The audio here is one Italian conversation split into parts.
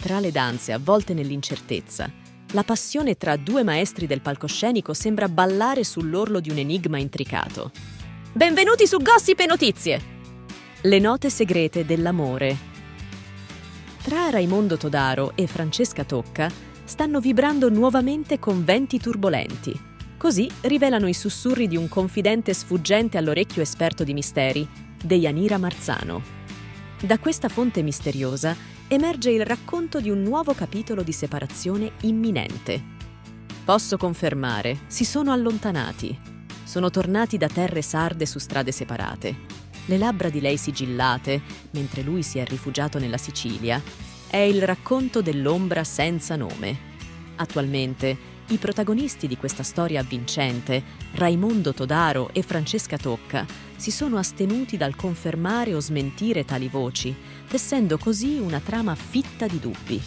tra le danze avvolte nell'incertezza, la passione tra due maestri del palcoscenico sembra ballare sull'orlo di un enigma intricato. Benvenuti su Gossip e Notizie! Le note segrete dell'amore. Tra Raimondo Todaro e Francesca Tocca stanno vibrando nuovamente con venti turbolenti. Così rivelano i sussurri di un confidente sfuggente all'orecchio esperto di misteri, Deianira Marzano. Da questa fonte misteriosa emerge il racconto di un nuovo capitolo di separazione imminente. Posso confermare, si sono allontanati. Sono tornati da terre sarde su strade separate. Le labbra di lei sigillate, mentre lui si è rifugiato nella Sicilia, è il racconto dell'ombra senza nome. Attualmente, i protagonisti di questa storia avvincente, Raimondo Todaro e Francesca Tocca, si sono astenuti dal confermare o smentire tali voci, tessendo così una trama fitta di dubbi.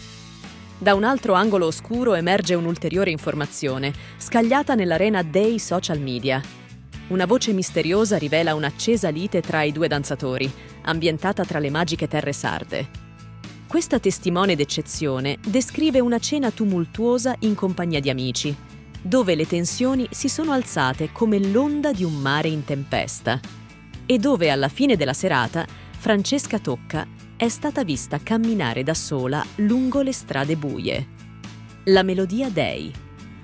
Da un altro angolo oscuro emerge un'ulteriore informazione, scagliata nell'arena dei social media. Una voce misteriosa rivela un'accesa lite tra i due danzatori, ambientata tra le magiche terre sarde. Questa testimone d'eccezione descrive una cena tumultuosa in compagnia di amici, dove le tensioni si sono alzate come l'onda di un mare in tempesta e dove alla fine della serata Francesca Tocca è stata vista camminare da sola lungo le strade buie. La melodia Dei.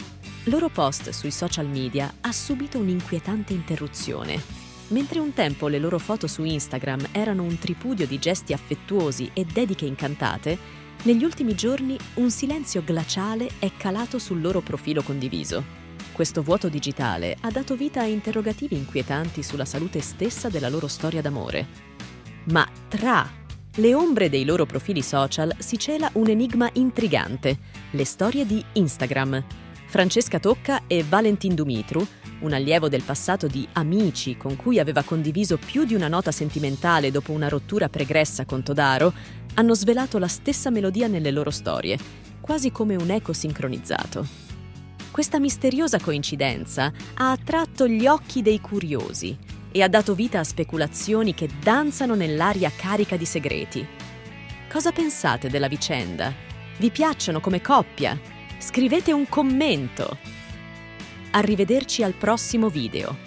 Il loro post sui social media ha subito un'inquietante interruzione. Mentre un tempo le loro foto su Instagram erano un tripudio di gesti affettuosi e dediche incantate, negli ultimi giorni un silenzio glaciale è calato sul loro profilo condiviso. Questo vuoto digitale ha dato vita a interrogativi inquietanti sulla salute stessa della loro storia d'amore. Ma tra le ombre dei loro profili social si cela un enigma intrigante: le storie di Instagram. Francesca Tocca e Valentin Dumitru, un allievo del passato di Amici con cui aveva condiviso più di una nota sentimentale dopo una rottura pregressa con Todaro, hanno svelato la stessa melodia nelle loro storie, quasi come un eco sincronizzato. Questa misteriosa coincidenza ha attratto gli occhi dei curiosi e ha dato vita a speculazioni che danzano nell'aria carica di segreti. Cosa pensate della vicenda? Vi piacciono come coppia? Scrivete un commento! Arrivederci al prossimo video.